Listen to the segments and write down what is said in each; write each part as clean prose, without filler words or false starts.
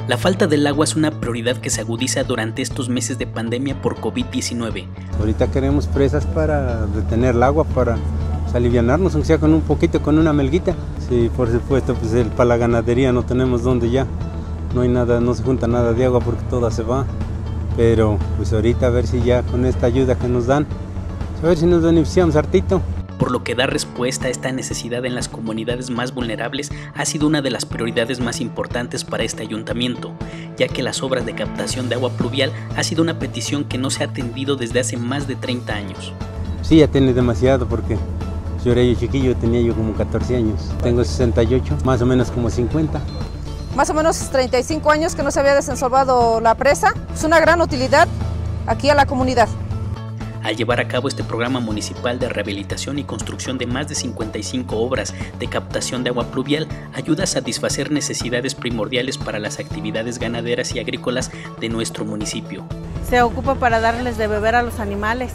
La falta del agua es una prioridad que se agudiza durante estos meses de pandemia por COVID-19. Ahorita queremos presas para detener el agua, para alivianarnos, aunque sea con un poquito, con una melguita. Sí, por supuesto, pues para la ganadería no tenemos donde ya. No hay nada, no se junta nada de agua porque toda se va. Pero pues ahorita a ver si ya con esta ayuda que nos dan, a ver si nos beneficiamos hartito. Por lo que dar respuesta a esta necesidad en las comunidades más vulnerables ha sido una de las prioridades más importantes para este ayuntamiento, ya que las obras de captación de agua pluvial ha sido una petición que no se ha atendido desde hace más de 30 años. Sí, ya tiene demasiado porque yo era chiquillo, tenía yo como 14 años, tengo 68, más o menos como 50. Más o menos 35 años que no se había desensolvado la presa, es una gran utilidad aquí a la comunidad. Al llevar a cabo este programa municipal de rehabilitación y construcción de más de 55 obras de captación de agua pluvial, ayuda a satisfacer necesidades primordiales para las actividades ganaderas y agrícolas de nuestro municipio. Se ocupa para darles de beber a los animales.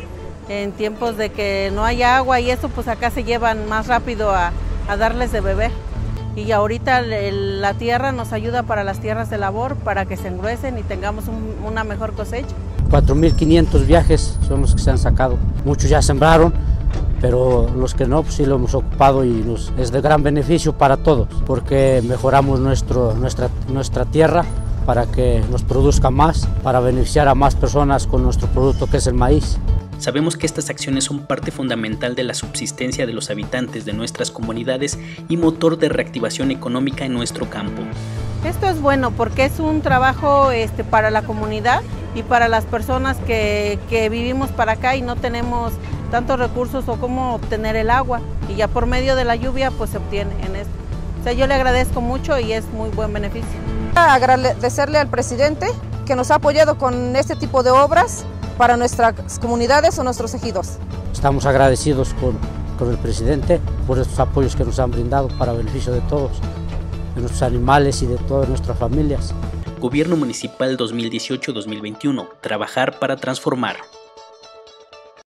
En tiempos de que no hay agua y eso, pues acá se llevan más rápido a darles de beber. Y ahorita la tierra nos ayuda para las tierras de labor, para que se engruesen y tengamos una mejor cosecha. 4.500 viajes son los que se han sacado. Muchos ya sembraron, pero los que no, pues sí lo hemos ocupado y es de gran beneficio para todos, porque mejoramos nuestra tierra para que nos produzca más, para beneficiar a más personas con nuestro producto que es el maíz. Sabemos que estas acciones son parte fundamental de la subsistencia de los habitantes de nuestras comunidades y motor de reactivación económica en nuestro campo. Esto es bueno porque es un trabajo para la comunidad y para las personas que vivimos para acá y no tenemos tantos recursos o cómo obtener el agua, y ya por medio de la lluvia pues se obtiene en esto. O sea, yo le agradezco mucho y es muy buen beneficio. Agradecerle al presidente que nos ha apoyado con este tipo de obras para nuestras comunidades o nuestros ejidos. Estamos agradecidos con el presidente por estos apoyos que nos han brindado para beneficio de todos, de nuestros animales y de todas nuestras familias. Gobierno Municipal 2018-2021. Trabajar para transformar.